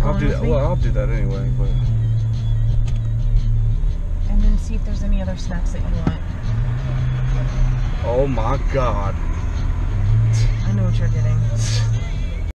I'll do that. Well, I'll do that anyway. But and then see if there's any other snacks that you want. oh my God! I know what you're getting.